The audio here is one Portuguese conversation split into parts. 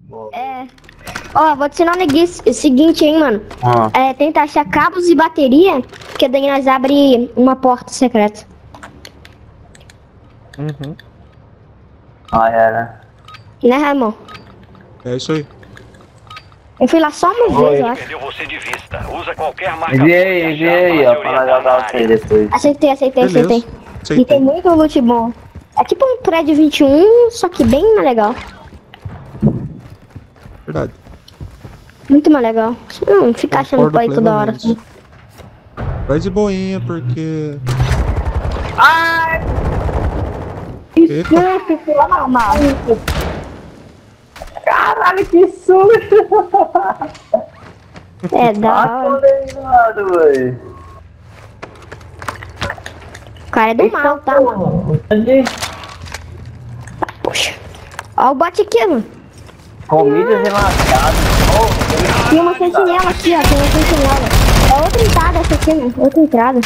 Ó, vou te ensinar o seguinte, hein, mano. Tenta achar cabos e bateria, que daí nós abre uma porta secreta. Uhum. Era. Né, Ramon? É isso aí. Eu fui lá só uma vez, eu acho. Perdeu você de vista. Usa qualquer marca. Enviei aí, ó, pra jogar você depois. Aceitei. Beleza. E tem muito loot bom. É tipo um prédio 21, só que bem mais legal. Verdade. Muito mais legal. Não fica achando pra ir toda hora. Plenamente. Vai de boinha, porque... Ai! Eita. Que susto, maluco! Caralho, que susto! É, da hora. Velho. O cara é do mal, tá, mano? Poxa. Ó o bot aqui, mano. Comidas enlascadas. Tem uma sentinela aqui, ó. Tem uma sentinela. É outra entrada essa aqui, mano. Outra entrada.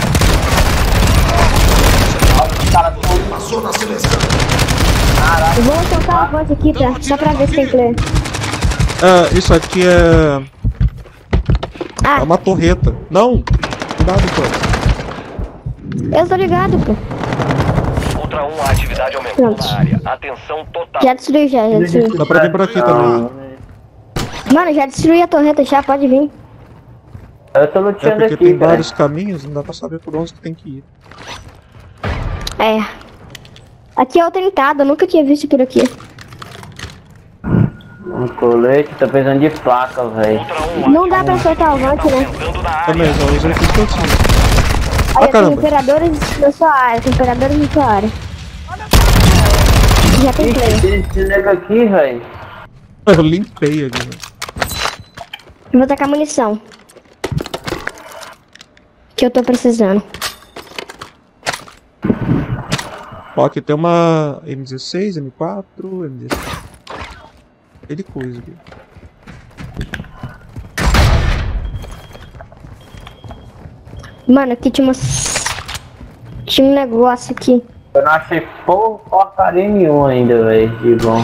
Passou na seleção. Eu vou soltar a voz aqui, tá? Só pra ver se tem player. Isso aqui é uma torreta. Não! Cuidado, pô. Eu tô ligado, pô. Contra a atividade aumentou na área. Atenção total. Já destruí, já destruí. Dá pra vir por aqui também. Mano, já destruí a torreta, já pode vir. Eu tô luteando Porque aqui, tem cara. vários caminhos, não dá pra saber por onde que tem que ir. É. Aqui é outra entrada, eu nunca tinha visto por aqui. Um colete, tô precisando de placa, velho. Não dá pra soltar o vante, né? Também, já usei aqui todos. Olha, tem caramba. imperadores na sua área, tem imperadores na sua área. Já tem player. Tem esse nego aqui, velho. Eu limpei aqui, né? Eu vou tacar munição. Que eu tô precisando. Ó, aqui tem uma M16, M4, M16. Cheio de coisa aqui. Mano, aqui tinha um negócio aqui. Eu não achei porcaria nenhuma ainda, velho, de bom.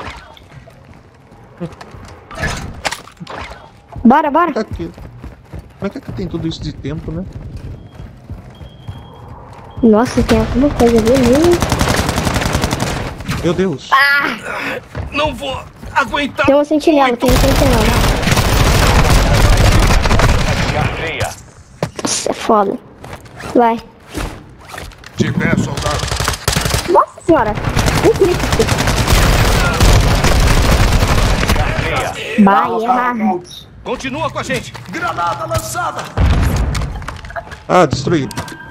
Bora. Como é que aqui tem tudo isso de tempo, né? Nossa, tem alguma coisa ali mesmo. Meu Deus. Não vou aguentar. Tem uma sentinela, tem uma sentinela. Isso é foda. Vai. De pé, soldado. Nossa senhora. Um clique aqui. Vai, errar. Continua com a gente. Granada lançada. Ah, destruí.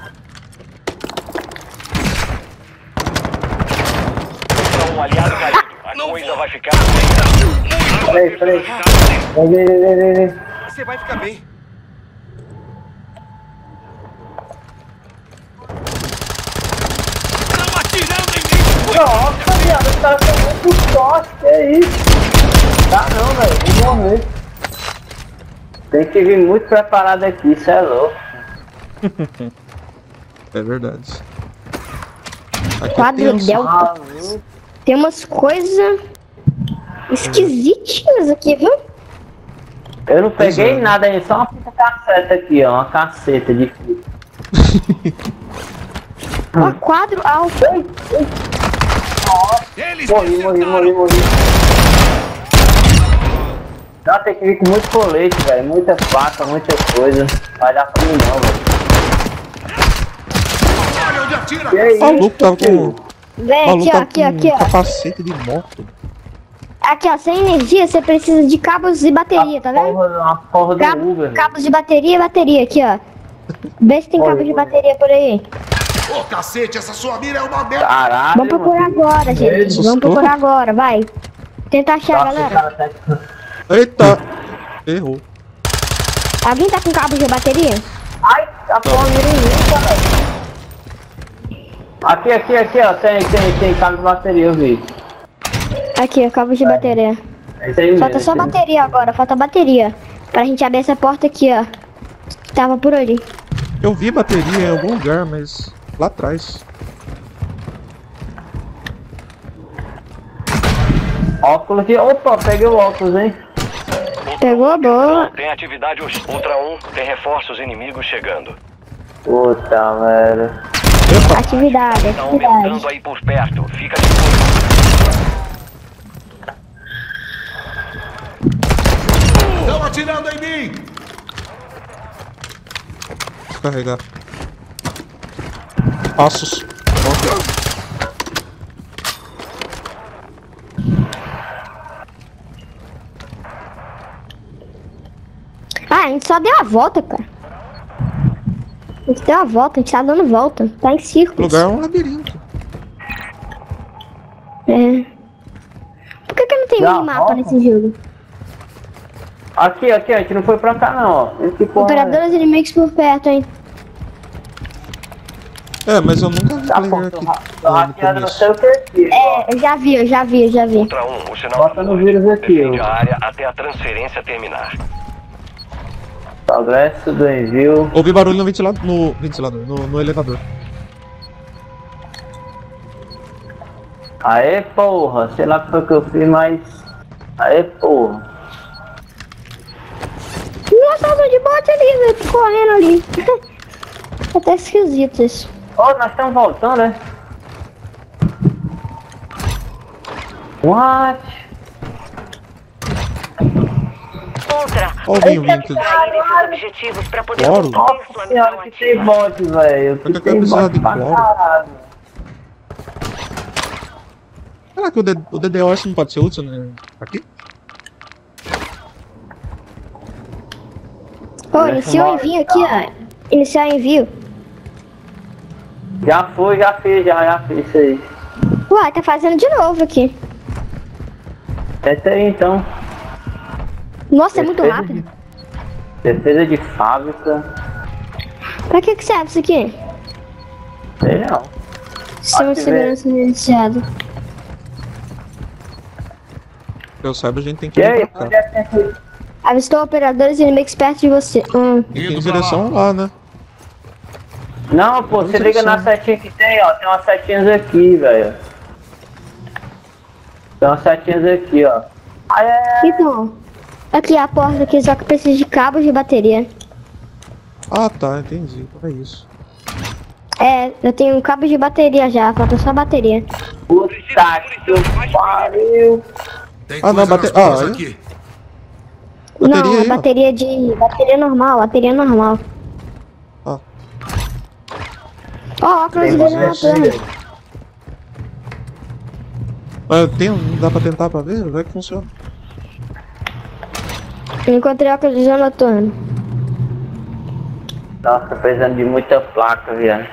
Um aliado caído. A coisa vai ficar. Peraí. Vem. Você vai ficar bem. Estão atirando em mim. Nossa, viado, os caras são muito fortes, que é isso? Tá não, velho, vou morrer. Tem que vir muito preparado aqui, isso é louco. É verdade. Aqui é Quadro tenso. delta. Tem umas coisas esquisitinhas aqui, viu? Eu não peguei nada aí, só uma fita casseta aqui, ó, uma caceta de fita. Ó, quadro alto. Eles Morri. Não, tem que vir com muito colete, velho, muita faca, muita coisa. Vai dar pra mim não, velho. Olha onde atira. E aí? O maluco tava com. Vem, O maluco aqui, tava com ó. capacete de moto. Aqui, ó, sem energia você precisa de cabos e bateria, tá vendo? Uma porra do Uber, velho. Cabos de bateria e bateria, aqui, ó. Vê se tem cabo de bateria por aí. Ô, cacete, essa sua mira é uma merda. Caralho, Vamos procurar agora, gente. Assustou? Vamos procurar agora, vai. Tenta achar, galera. Eita! Errou. Alguém tá com cabo de bateria? Ai, a porra mira em mim, cara. Aqui, ó, tem cabo de bateria, eu vi. Aqui, ó, cabo de bateria. É isso aí Falta mesmo, só bateria agora, falta bateria. Pra gente abrir essa porta aqui, ó. Que tava por ali. Eu vi bateria em algum lugar, mas lá atrás. Óculos de... Opa, peguei o óculos, hein? Pegou, boa. Tem atividade Ultra 1, tem reforços inimigos chegando. Puta merda. Atividade, Tá aumentando atividade. aí por perto. Fica de olho. Estão atirando em mim! Carregar. Passos. Ah, a gente só deu a volta, cara. A gente deu a volta, a gente tá dando volta. Tá em O círculos. lugar é um labirinto. É. Por que não tem Dá a minimapa volta? nesse jogo? Aqui, a gente não foi pra cá não, ó. Esse porra Operadores inimigos por perto, hein? É, mas eu nunca vi Tá, pô, player tô aqui hackeado, no não começo. sei o que aqui. É, eu já vi. Ultra 1, o sinal Bota no vírus aqui, defende ó. a área até a transferência terminar. Progresso do envio. Ouvi barulho no ventilador, no elevador. Aê, porra. Sei lá o que foi que eu fiz, mas... Aê, porra. Nossa, tô de bote ali, velho. Tô correndo ali. Até esquisito isso. Ó, nós estamos voltando, né? What? Ultra, Ó o vinho vindo aqui. extrair esses objetivos para poder Cloro? concluir sua Nossa senhora, missão que tem ativa. bot, velho. Pra que Que que eu tem precisava bot de pra cloro? caralho. Será que o DDoS não pode ser útil, né? Aqui? Ô, iniciou o envio aqui, ó. Iniciar envio. Já fiz isso aí. Uai, tá fazendo de novo aqui. Tenta aí então. Nossa, é muito Defesa rápido. Defesa de fábrica. Pra que serve isso aqui? Sei não. Sistema de Ativei. segurança iniciado. Que eu saiba, a gente tem que E ir aí, pra onde cá. é que tem que... Avistou operadores inimigos perto de você. Tem que ir em Indo pra direção lá, né? Não, pô, você Não liga sei na se- setinha que tem, ó. Tem umas setinhas aqui, velho. Tem umas setinhas aqui, ó. Ai, ai, ai. Então, aqui a porta aqui, só que precisa de cabos de bateria. Ah, tá, entendi. É isso. É, eu tenho um cabo de bateria já, falta só bateria. Puta que pariu. Tem Ah, não, coisa nas bate- ruas ah, é? aqui. Bateria Não, aí, ó. bateria de. Bateria normal, bateria normal. Ah. Ó, óculos de Tem iluminador. Mas não dá pra tentar pra ver? Vai que funciona. Eu encontrei óculos de noturno. Nossa, precisando de muita placa, viado.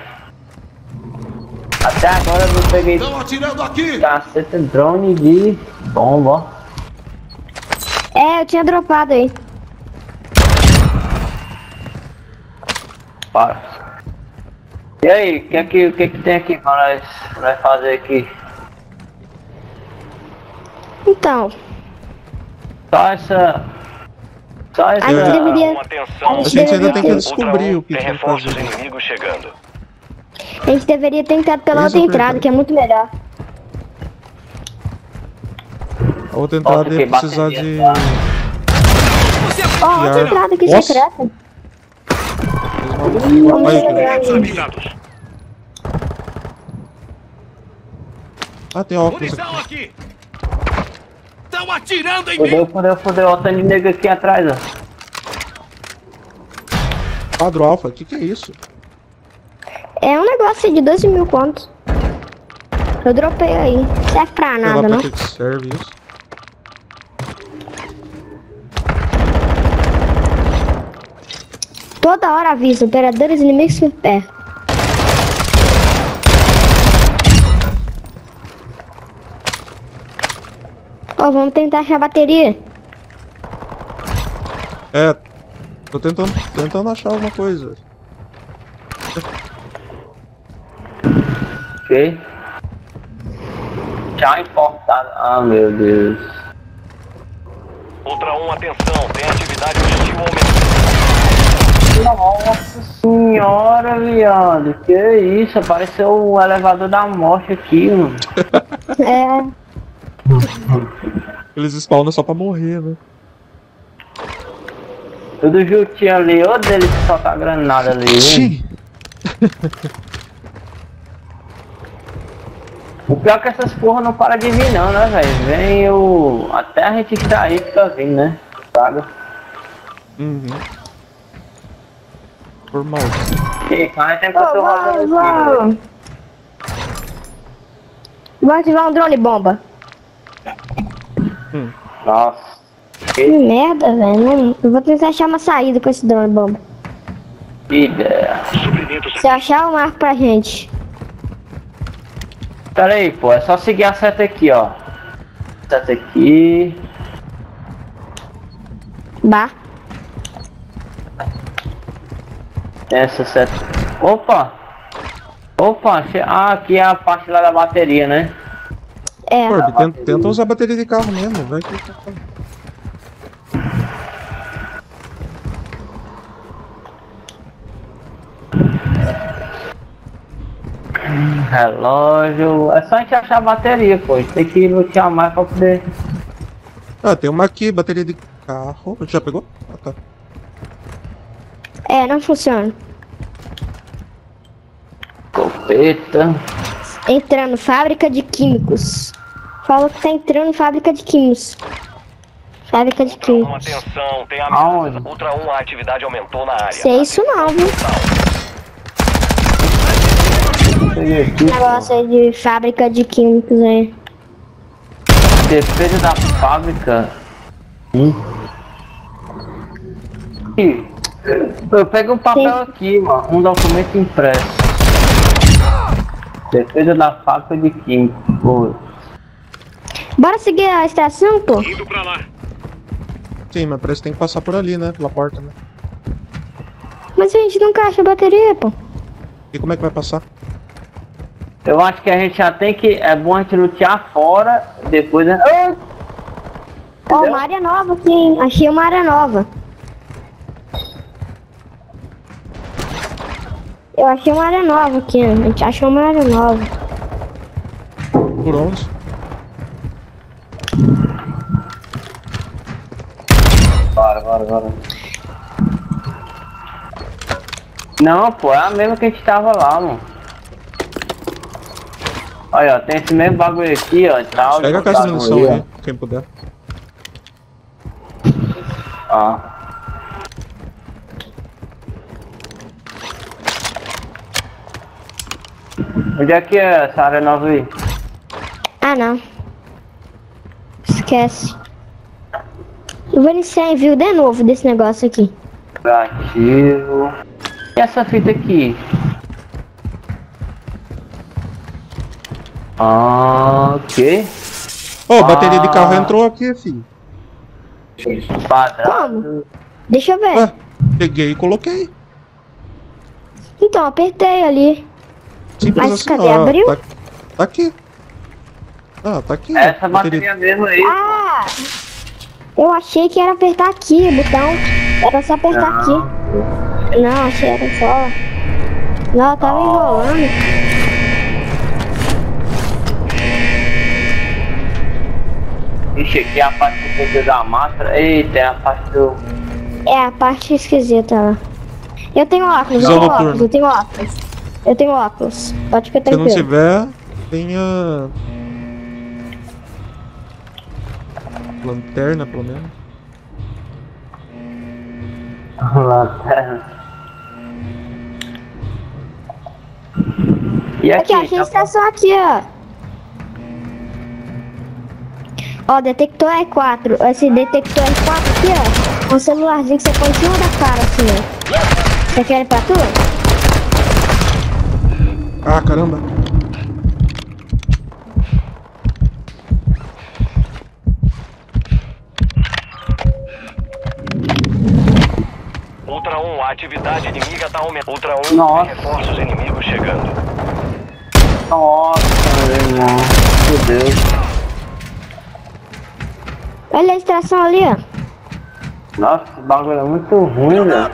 Até agora eu não peguei Estão atirando aqui! caceta drone de bomba, ó. É, eu tinha dropado aí. Para. E aí, o que tem aqui pra nós fazer aqui? Então, Só essa... a gente É. deveria. Atenção, A gente ainda tem que Ultra descobrir 1, o que tem tem que reforços fazer. inimigos chegando. A gente deveria ter entrado pela Isso, outra entrada, Pedro. que é muito melhor. A outra entrada Nossa, ia que precisar bateria, de... tá? Ó, outra entrada aqui Nossa. secreta. Olha pegar aqui. ali. Ah, tem óculos Munição aqui. aqui! Estão atirando em mim! Fudeu, ó, tá de nego aqui atrás, ó. Quadro alfa, o que é isso? É um negócio de 12 mil contos. Eu dropei aí. Serve pra Sei lá nada, pra não? que serve isso. Toda hora avisa, operadores inimigos por perto. Ó, vamos tentar achar a bateria. É, tô tentando achar alguma coisa. Ok? Já importado. Ah, meu Deus. Ultra 1, atenção, tem atividade hostil aumentando. Nossa senhora, viado. Que isso? Apareceu o elevador da morte aqui, mano. É. Eles spawnam só pra morrer, né? Tudo juntinho ali, ô dele que solta a granada ali. Sim. O pior é que essas porra não para de vir não, né, velho? Vem o... Até a gente extrair fica vindo, né? Sabe? Uhum. Normal. E cara tem que eu tô rodando aqui. Vou ativar um drone bomba. Nossa. Que merda, velho. Eu vou tentar achar uma saída com esse drone bomba. Que ideia. Se achar, eu marco pra gente. Pera aí, pô. É só seguir a seta aqui, ó. Seta aqui. Bah. Essa seta. Opa! Opa! Ah, aqui é a parte lá da bateria, né? É. Pô, tenta usar a bateria de carro mesmo, vai que... Relógio. É só a gente achar a bateria, pô. A gente tem que lutear mais pra poder. Ah, tem uma aqui, bateria de carro. Já pegou? Ah, tá. É, não funciona. Escopeta. Entrando, fábrica de químicos. Falou que tá entrando em fábrica de químicos. Fábrica de químicos. Atenção, tem Aonde? ameaça. Ultra 1, a atividade aumentou na área. Sei isso não, viu? Peguei aqui. Negócio aí de fábrica de químicos aí. Defesa da fábrica. Eu pego um papel Sim. aqui, mano. Um documento impresso. Defesa da fábrica de química. Pô. Bora seguir a estação, pô? Indo pra lá. Sim, mas parece que tem que passar por ali, né? Pela porta, né? Mas a gente nunca acha a bateria, pô. E como é que vai passar? Eu acho que a gente já tem que. É bom a gente lutear fora. Depois. Né? Ó, uma área nova aqui, hein? Achei uma área nova. Eu achei uma área nova aqui, né? A gente achou uma área nova. Por onde? Bora. Não, pô, é a mesma que a gente tava lá, mano. Olha, ó, tem esse mesmo bagulho aqui, ó, e tal. Pega a caixa de munição aí, quem puder. Ó. Onde é que é essa área nova aí? Ah, não. Esquece. Eu vou iniciar envio de novo desse negócio aqui. Ativo. E essa fita aqui? Ok. Ô, bateria de carro entrou aqui, filho. Padrão. Como? Deixa eu ver. Ué, peguei e coloquei. Então, apertei ali. Simples Mas assim, cadê? ó. Abriu? Tá aqui. Ah, tá aqui. ó, Essa bateria mesmo aí. Ah! Eu achei que era apertar aqui o botão. Era só apertar aqui. Não, achei que era só. Não, eu tava enrolando. Ixi, aqui é a parte do poder da máscara. Eita, é a parte do. É a parte esquisita lá. Eu tenho óculos, Visão noturna. Eu tenho óculos. Pode ficar Se não tranquilo. tiver, tem a... lanterna, pelo menos. Lanterna. E Aqui, aqui? achei a estação aqui, ó. Ó, detector E4. Esse detector E4 aqui, ó. É um celularzinho que você põe em cima da cara, assim, ó. Você quer ele pra tu? Ah, caramba. Ultra 1, a atividade inimiga tá aumentando. Ultra 1, Nossa. tem reforços inimigos chegando. Nossa, meu irmão. Meu Deus. Olha a estação ali, ó. Nossa, esse bagulho é muito ruim, velho.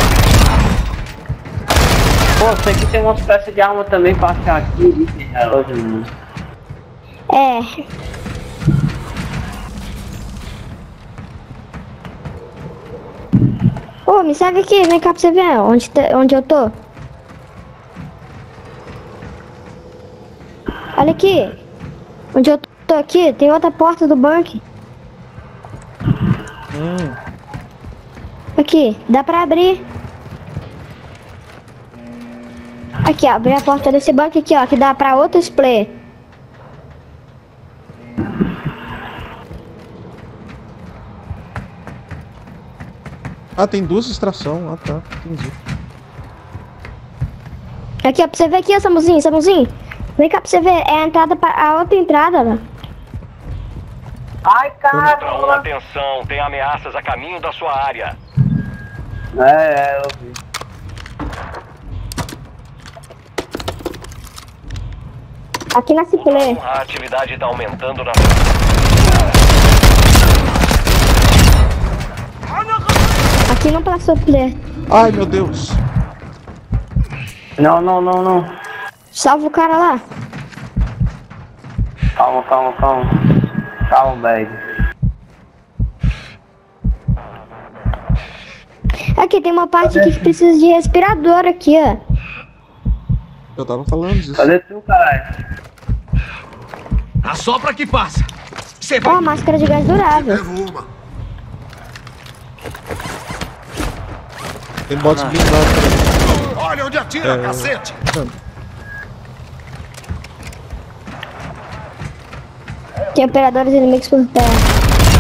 Pô, isso aqui tem umas peças de arma também pra achar aqui. Relógio, mano. É. Ô, me segue aqui, vem cá pra você ver onde eu tô. Olha aqui. Onde eu tô aqui, tem outra porta do bunker. Aqui, dá pra abrir. Aqui, ó, abrir a porta desse bunker aqui, ó, que dá pra outros player. Ah, tem duas extrações. Ah, tá. Entendi. Aqui, ó, pra você ver aqui, ó, Samuzinho. Vem cá pra você ver, é a entrada a outra entrada, lá. Ai, Ultra 1, cara! atenção, tem ameaças a caminho da sua área. Eu vi. Aqui na Ciplay. A atividade está aumentando na... Aqui não passou player. Ai, meu Deus. Não. Salva o cara lá. Calma. Calma, bag. Aqui tem uma parte aqui que precisa de respirador aqui, ó. Eu tava falando disso. Cadê tu, caralho? Assopra que passa. Você Ó, vai... máscara de gás durável. Levo uma. Tem bots blindados pra Olha onde atira, cacete. Tem operadores inimigos por perto.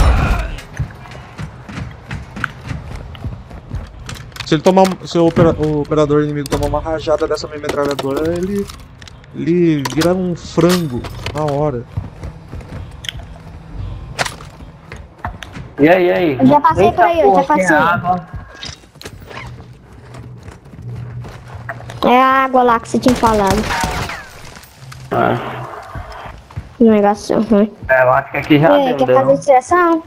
Se o operador inimigo tomar uma rajada dessa minha metralhadora, ele vira um frango na hora. E aí? Eu já passei por aí, eu já passei. Água. É a água lá que você tinha falado. Negócio ruim. Eu acho que aqui já E aí, quer fazer extração?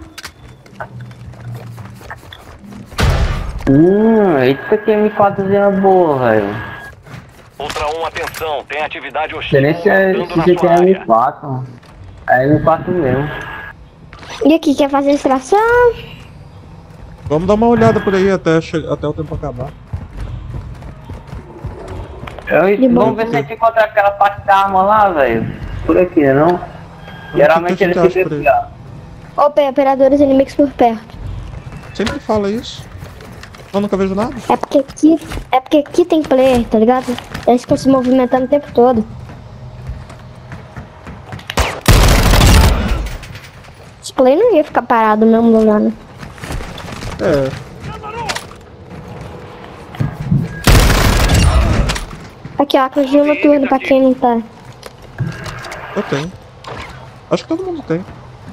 Eita que M4 boa, velho. Ultra 1, atenção, tem atividade Não hostil sei nem se aumentando na tem sua área. M4. É M4 mesmo. E aqui, quer fazer extração? Vamos dar uma olhada por aí até o tempo acabar. Vamos ver se a gente encontra aquela parte da arma lá, velho. Por aqui, não? Geralmente que ele acha fica por aí? aqui, ó. Opa, operadores inimigos por perto. Sempre fala isso. Eu nunca vejo nada. É porque aqui tem player, tá ligado? Eles ficam se movimentando o tempo todo. Esse player não ia ficar parado no mesmo lugar, né? É. Aqui, ó, conjunto noturno pra quem não tá. Eu tenho. Acho que todo mundo tem.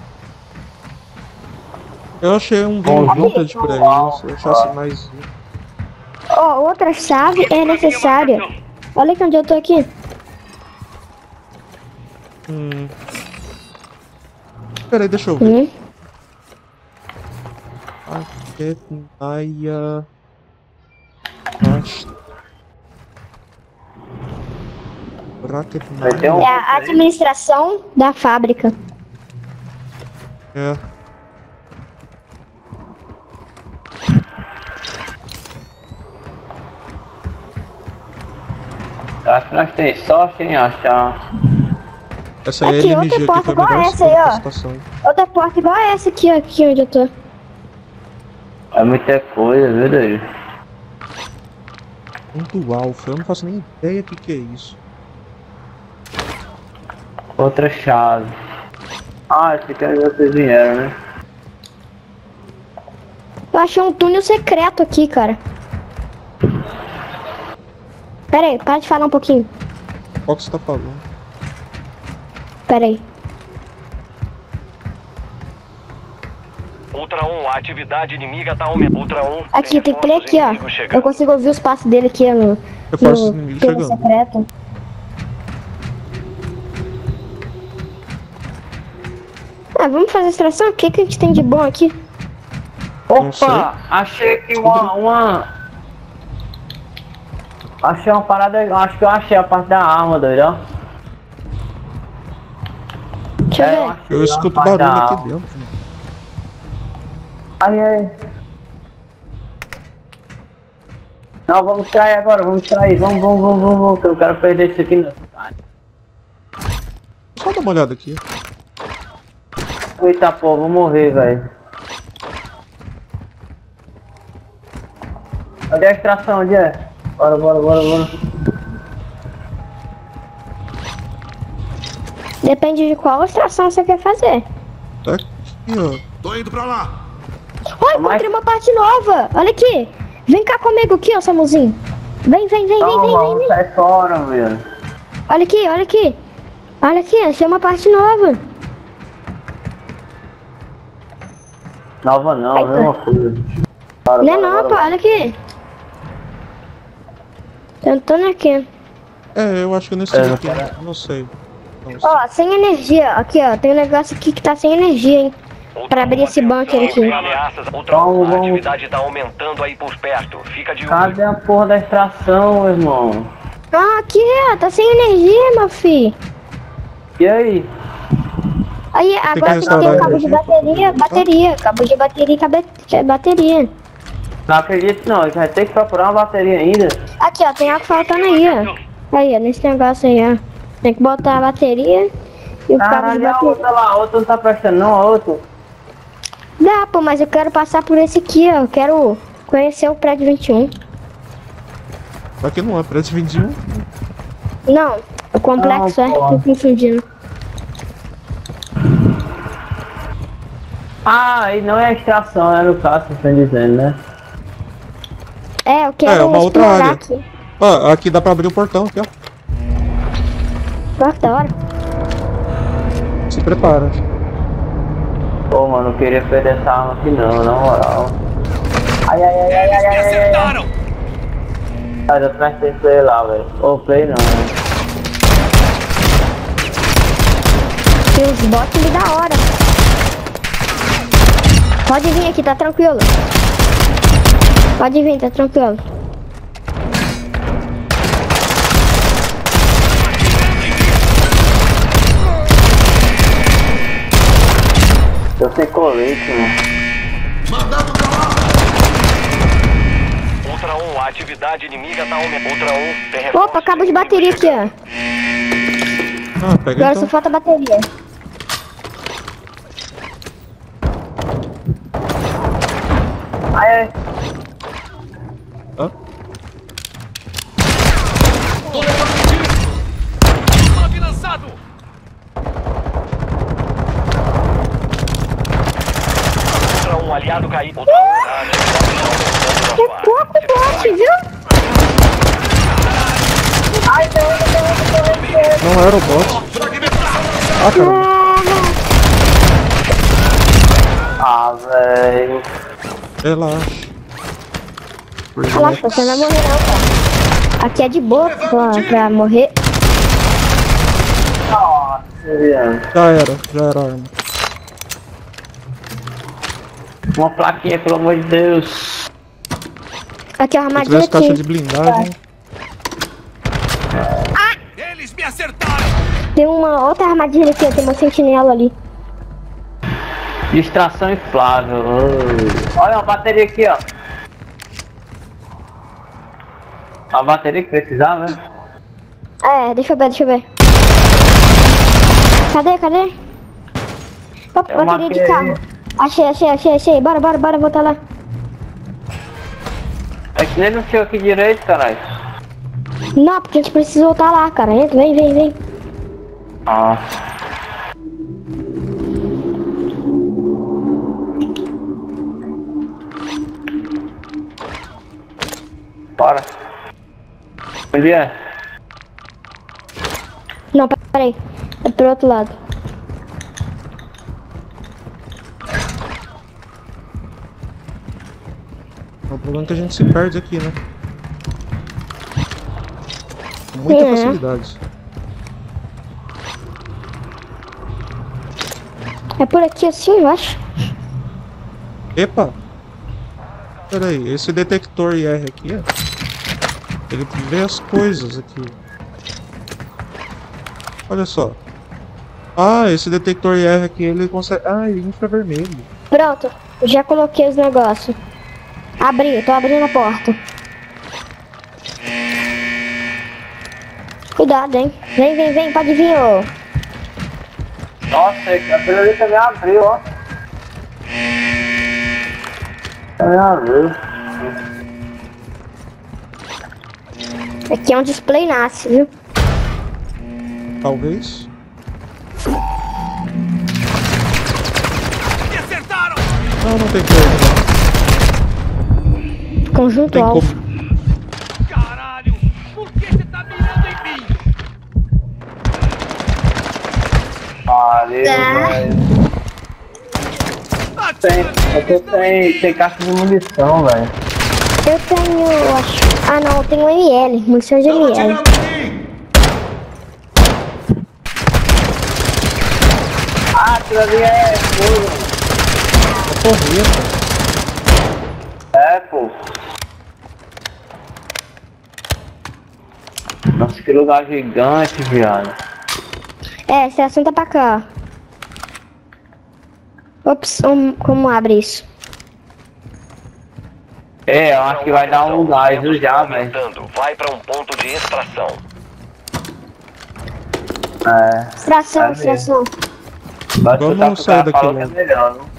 Eu achei um vintage por aí. Se eu achasse mais. Ó, outra chave é necessária. Olha aqui onde eu tô aqui. Peraí, deixa eu ver. Raquetaia. Vai ter um... É a administração da fábrica. É. Acho que nós temos sorte em achar. Essa aí é Aqui, a LMG outra aqui, foi a porta igual melhor essa aí, escolha pra ó. situação. Outra porta igual essa aqui, ó, aqui onde eu tô. É muita coisa, viu, David? Ponto alfa, eu não faço nem ideia do que é isso. Outra chave. Esse aqui é onde vocês vieram, né? Eu achei um túnel secreto aqui, cara. Pera aí, para de falar um pouquinho. Qual que você tá falando? Pera aí. Ultra 1, a atividade inimiga tá aumentando. Ultra 1, Aqui, tem play aqui, ó. Eu consigo ouvir os passos dele aqui no Reforços inimigos túnel chegando. secreto. Ah, vamos fazer extração? O que que a gente tem de bom aqui? Não sei. Opa! Achei aqui uma... Achei uma parada... Acho que eu achei a parte da arma, doido. Deixa eu ver. Eu escuto barulho aqui dentro. Aí. Não, vamos extrair agora, vamos extrair. Vamos, que eu não quero perder isso aqui não. Só dá uma olhada aqui. Eita pô, vou morrer, velho. Onde é a extração? Onde é? Bora. Depende de qual extração você quer fazer. Tá aqui, ó. Tô indo pra lá. Ó, encontrei uma parte nova. Olha aqui. Vem cá comigo aqui, ó, Samuzinho. Vem. Vamos sair fora, velho. Olha aqui. Olha aqui, achei uma parte nova. Nova não, Ai, mesma coisa. Bora, Não é não, pô, olha aqui. Tentando aqui. É, eu acho que nesse aqui, não sei. Ó, sem energia. Aqui, ó, tem um negócio aqui que tá sem energia, hein. Pra abrir esse bunker aqui. Ameaças. A atividade tá aumentando aí por perto. Fica de olho. Cadê a porra da extração, meu irmão? Ah, aqui, ó, tá sem energia, meu filho. E aí? Aí, agora tem que ter um cabo de bateria. Cabo de bateria e bateria. Não acredito não, a gente vai ter que procurar uma bateria ainda. Aqui, ó, tem água faltando aí, ó. Aí, ó, nesse negócio aí, ó. Tem que botar a bateria e o cabo de Caralho, a bateria. outra lá, a outra não tá prestando não, a outra. Dá, pô, mas eu quero passar por esse aqui, ó. Eu quero conhecer o prédio 21. Aqui não é prédio 21. Não, o complexo Não, pô. tô confundindo. Ah, aí não é a extração, é no caso, você tá dizendo, né? É, eu quero É, uma outra explorar área. aqui. Ó, aqui dá pra abrir o portão, aqui, ó. Nossa, da hora. Se prepara. Pô, mano, não queria perder essa arma aqui não, na moral. Ai. Eles me acertaram. Mas eu prestei play lá, velho. Ô, play não, né? Tem uns bots ali da hora. Pode vir aqui, tá tranquilo. Pode vir, tá tranquilo. Eu sei colete, mano. Mandando pra lá. Ultra 1, a atividade inimiga tá aumentando. Ultra 1, tem reforço. Opa, cabo de bateria aqui, ó. Ah, pega Agora então. só falta bateria. Ai. Hã? Tô levando um tiro. Move lançado. Ultra 1, aliado caído. Ultra 1, a atividade tá aumentando Que na sua pouco área. bot, viu? Não era o bot. Ah, caramba. Ah, velho. Relaxa. Relaxa, você não vai morrer não, cara. Aqui é de boa pra morrer. Nossa, velho. Já era a arma. Uma plaquinha, pelo amor de Deus. Aqui é a Se armadilha tivesse caixa de aqui. blindagem. Eles me acertaram. Tem uma outra armadilha aqui, ó. Tem uma sentinela ali. Distração inflável. Oh. Olha uma bateria aqui, ó. A bateria que precisava, né? É, deixa eu ver. Cadê? Opa, Eu bateria de marquei carro. Achei. Bora voltar lá. É que nem não chegou aqui direito, caralho. Não, porque a gente precisa voltar lá, cara. Entra, vem. Ah. Bora. Onde é? Não, peraí. É pro outro lado. O problema é que a gente se perde aqui, né? Com muita É. facilidade. É por aqui assim, eu acho. Epa! Pera aí, esse detector IR aqui, ó. Ele vê as coisas aqui. Olha só. Ah, esse detector IR aqui, ele consegue... Ah, ele infravermelho. Pronto, já coloquei os negócios. Tô abrindo a porta. Cuidado, hein. Vem, pode vir, ô. Nossa, aquele ali também abriu, ó. Também abriu. Aqui é onde o play nasce, viu? Talvez. Me acertaram! Não tem como. Conjunto Tem alvo. como. Caralho! Por que você tá mirando em mim? Valeu, Tá. velho. Tem caixa de munição, velho. Eu tenho, acho... Ah, não, eu tenho ML. Munição de Estão ML. atirando em mim! Ah, aquilo ali é fogo. Porreta. É, pô. Nossa, que lugar gigante, viado. É, você assunta pra cá. Ops, como abre isso? É, eu acho que vai dar um gás já, velho. Aumentando. Vai para um ponto de extração. É. Extração, É mesmo. extração. Mas Vamos tu tá com o sair cara daqui falou que é logo. melhor, não?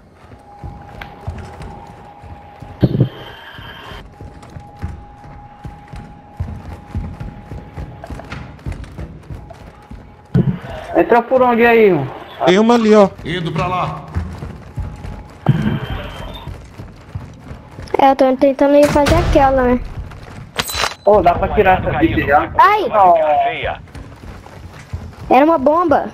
Entrou por onde aí, mano? Tem uma ali, ó. Indo pra lá! É, eu tô tentando ir fazer aquela, né? Ô, dá pra tirar essa aqui já? Ai, Vai ficar feia. era uma bomba.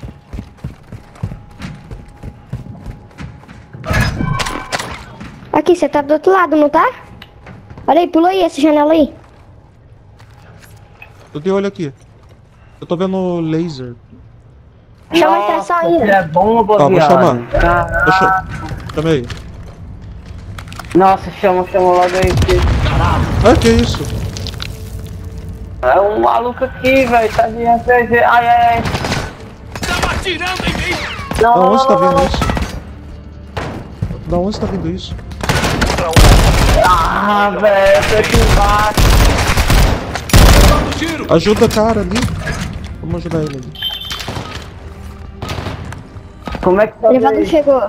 Aqui, você tá do outro lado, não tá? Olha aí, pula aí essa janela aí. Eu dei olho aqui. Eu tô vendo laser. Chama a extração aí, Nossa, né? é bomba, Tá, vou viado. chamar. Caraca. Deixa. Chama aí. Nossa, chama logo aí. Ah, que isso? É um maluco aqui, velho. Tá de RPG. Ai. Tava atirando em mim! Não, Da não, onde você tá não, vendo não. isso? Da onde você tá vendo isso? Ah, velho, tô aqui embaixo. Dando tiro! Ajuda o cara ali. Vamos ajudar ele ali. Como é que tá O elevador aí? chegou.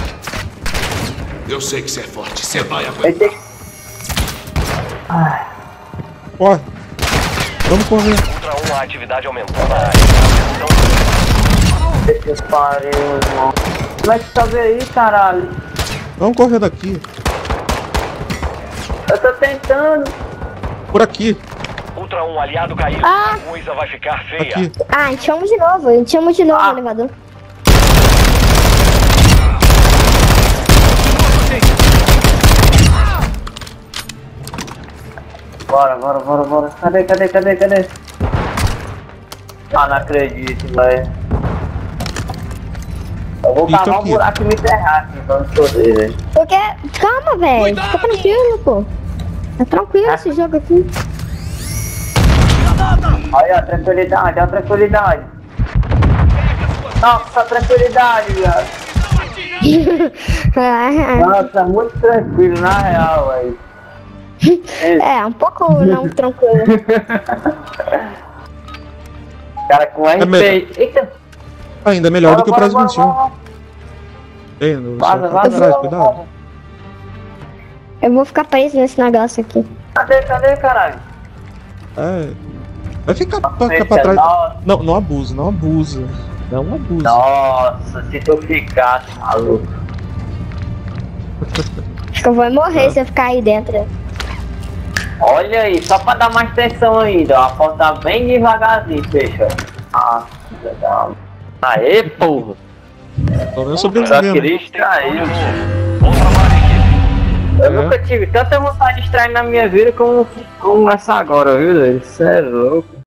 Eu sei que você é forte, você vai Vai aguentar. ter que... Corre. Vamos correr. Ultra 1, a atividade aumentou na área. Atenção, Que pariu, irmão. Como é que tá aí, caralho? Vamos correr daqui. Eu tô tentando. Por aqui. Ultra 1, aliado caído. Ah! A coisa vai ficar feia. Aqui. Ah, a gente chama de novo, o elevador. Bora. Cadê? Ah, não acredito, velho. Eu vou Então cavar um aqui. buraco e me enterrar aqui pra não poder, velho. Porque... Calma, velho. Cuidado! Fica tranquilo, pô. Tá tranquilo esse jogo aqui. Olha a tranquilidade, Nossa, tranquilidade, viado. Nossa, muito tranquilo, na real, velho. É, um pouco não tranquilo. Cara, com É melhor. RP. Eita, Ainda melhor do que o bora, Prize 21. bora. Ei, no Vaza, só tá atrás, vaza. cuidado. Eu vou ficar preso nesse negócio aqui. Cadê, caralho? É. Vai ficar pra Eita, trás. nossa. Não abusa. Não abusa. Nossa, se tu ficasse maluco. Acho que eu vou morrer se eu ficar aí dentro. Olha aí, só pra dar mais tensão ainda, ó. A porta tá bem devagarzinho, fecha. Ah, legal. Aê, porra. Pelo menos Só sobrevivendo. queria extrair. Bom trabalho, equipe. Eu nunca tive tanta vontade de extrair na minha vida como essa agora, viu, velho? Cê é louco.